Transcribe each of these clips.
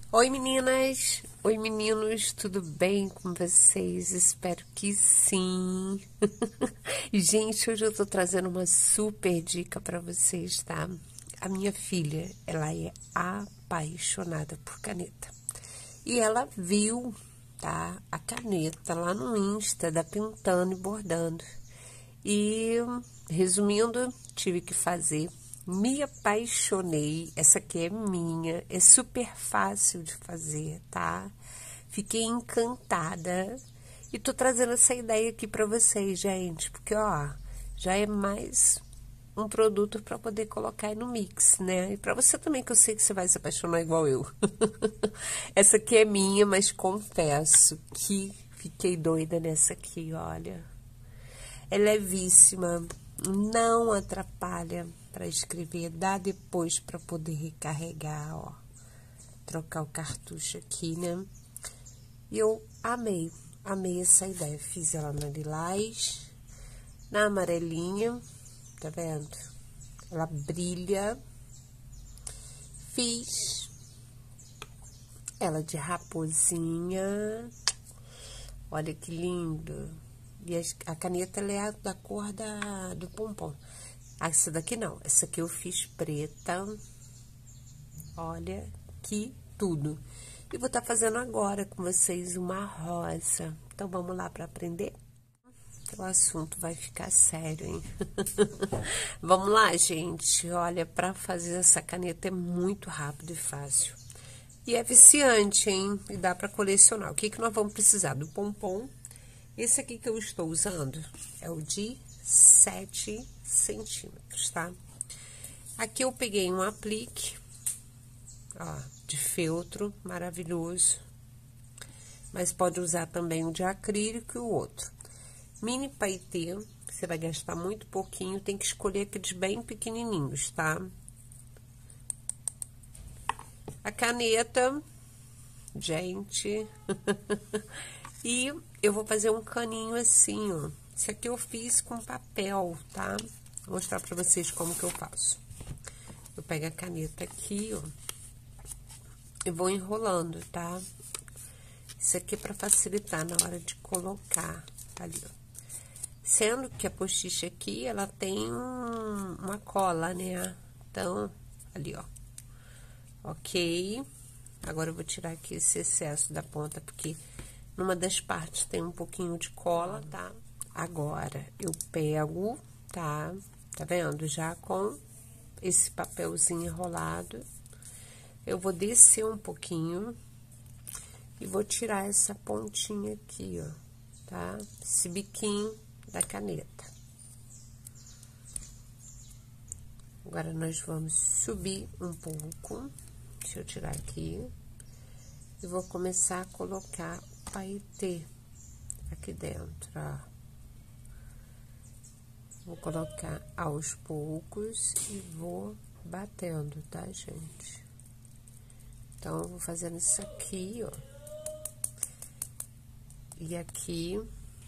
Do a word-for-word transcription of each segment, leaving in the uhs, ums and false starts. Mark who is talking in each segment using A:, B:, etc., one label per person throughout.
A: Oi meninas, oi meninos, tudo bem com vocês? Espero que sim. Gente, hoje eu tô trazendo uma super dica para vocês, tá? A minha filha, ela é apaixonada por caneta. E ela viu, tá, a caneta lá no Insta da Pintando e Bordando. E, resumindo, tive que fazer. Me apaixonei, essa aqui é minha, é super fácil de fazer, tá? Fiquei encantada e tô trazendo essa ideia aqui pra vocês, gente, porque, ó, já é mais um produto pra poder colocar aí no mix, né? E pra você também, que eu sei que você vai se apaixonar igual eu. Essa aqui é minha, mas confesso que fiquei doida nessa aqui, olha. É levíssima, não atrapalha para escrever, dá depois para poder recarregar, ó. Trocar o cartucho aqui, né? E eu amei, amei essa ideia. Fiz ela na lilás, na amarelinha, tá vendo? Ela brilha. Fiz ela de raposinha. Olha que lindo. E a caneta, ela é da cor da, do pompom. Essa daqui não, essa aqui eu fiz preta. Olha que tudo. E vou estar fazendo agora com vocês uma rosa. Então, vamos lá para aprender? O assunto vai ficar sério, hein? Vamos lá, gente. Olha, para fazer essa caneta é muito rápido e fácil. E é viciante, hein? E dá para colecionar. O que que nós vamos precisar? Do pompom. Esse aqui que eu estou usando é o de sete centímetros, tá? Aqui eu peguei um aplique, ó, de feltro, maravilhoso. Mas pode usar também o de acrílico e o outro. Mini paetê, você vai gastar muito pouquinho, tem que escolher aqueles bem pequenininhos, tá? A caneta, gente... E eu vou fazer um caninho assim, ó. Esse aqui eu fiz com papel, tá? Vou mostrar pra vocês como que eu faço. Eu pego a caneta aqui, ó. E vou enrolando, tá? Isso aqui é pra facilitar na hora de colocar ali, ó. Sendo que a postiche aqui, ela tem um, uma cola, né? Então, ali, ó. Ok. Agora eu vou tirar aqui esse excesso da ponta, porque... numa das partes tem um pouquinho de cola, tá? Agora, eu pego, tá? Tá vendo? Já com esse papelzinho enrolado. Eu vou descer um pouquinho e vou tirar essa pontinha aqui, ó, tá? Esse biquinho da caneta. Agora, nós vamos subir um pouco. Deixa eu tirar aqui. E vou começar a colocar paetê aqui dentro, ó. Vou colocar aos poucos e vou batendo, tá, gente? Então, eu vou fazendo isso aqui, ó. E aqui,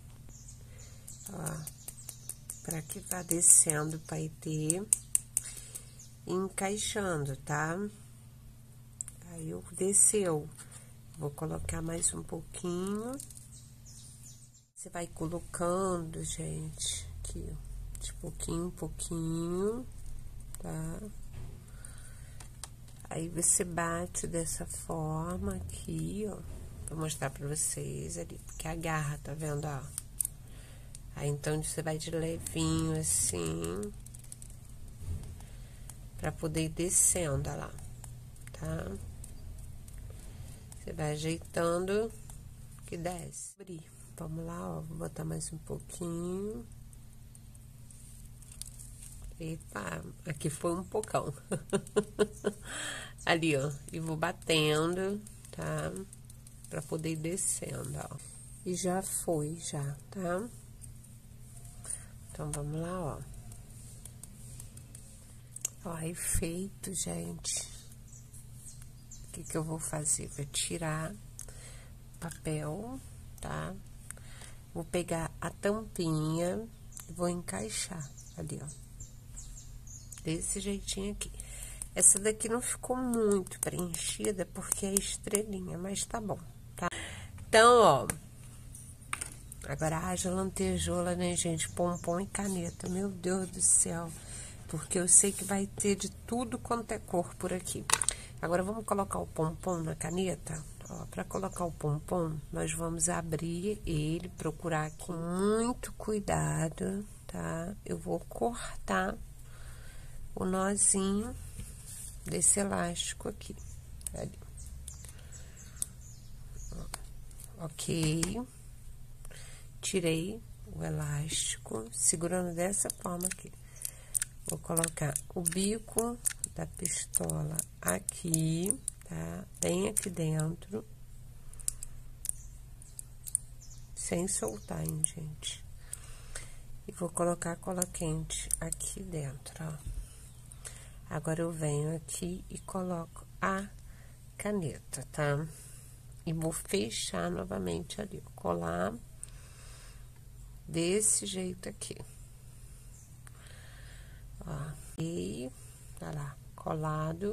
A: ó, pra que vá descendo o paetê e encaixando, tá? Aí, eu desceu. Vou colocar mais um pouquinho. Você vai colocando, gente, aqui, ó, de pouquinho em pouquinho, tá? Aí, você bate dessa forma aqui, ó. Vou mostrar pra vocês ali, porque agarra, tá vendo, ó? Aí, então, você vai de levinho, assim, pra poder ir descendo, ó lá, tá? Você vai ajeitando que desce. Vamos lá, ó, vou botar mais um pouquinho. Eita, aqui foi um pocão. Ali, ó, e vou batendo, tá? Pra poder ir descendo, ó. E já foi, já, tá? Então, vamos lá, ó. Ó, efeito, gente. O que que eu vou fazer? Vou tirar papel, tá? Vou pegar a tampinha e vou encaixar ali, ó. Desse jeitinho aqui. Essa daqui não ficou muito preenchida, porque é estrelinha, mas tá bom, tá? Então, ó, agora haja lantejoula, né, gente? Pompom e caneta, meu Deus do céu. Porque eu sei que vai ter de tudo quanto é cor por aqui. Agora, vamos colocar o pompom na caneta? Ó, pra colocar o pompom, nós vamos abrir ele, procurar aqui com muito cuidado, tá? Eu vou cortar o nozinho desse elástico aqui. Ali. Ok. Tirei o elástico, segurando dessa forma aqui. Vou colocar o bico da pistola aqui, tá? Bem aqui dentro. Sem soltar, hein, gente? E vou colocar a cola quente aqui dentro, ó. Agora, eu venho aqui e coloco a caneta, tá? E vou fechar novamente ali, colar desse jeito aqui. Ó, e tá lá, colado.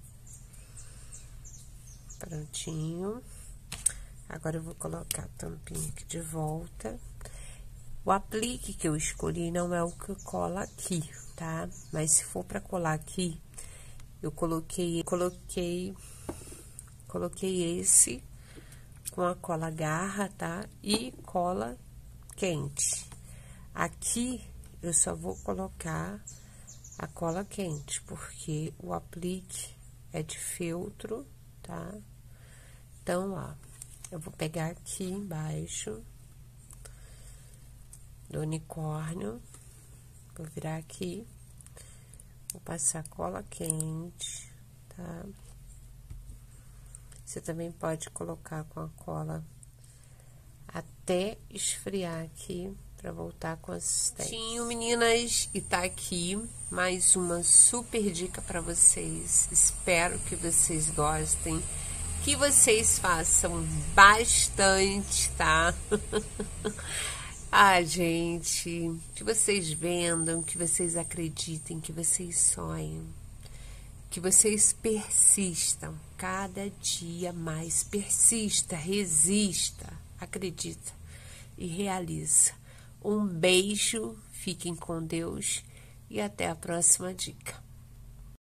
A: Prontinho. Agora, eu vou colocar a tampinha aqui de volta. O aplique que eu escolhi não é o que cola aqui, tá? Mas se for pra colar aqui, eu coloquei, coloquei, coloquei esse com a cola garra, tá? E cola quente. Aqui, eu só vou colocar a cola quente, porque o aplique é de feltro, tá? Então, ó, eu vou pegar aqui embaixo do unicórnio, vou virar aqui, vou passar cola quente, tá? Você também pode colocar com a cola até esfriar aqui, pra voltar com a consistência. Sim, meninas, e tá aqui mais uma super dica pra vocês. Espero que vocês gostem, que vocês façam bastante, tá? Ah, gente, que vocês vendam, que vocês acreditem, que vocês sonhem, que vocês persistam cada dia mais. Persista, resista, acredita e realiza. Um beijo, fiquem com Deus e até a próxima dica.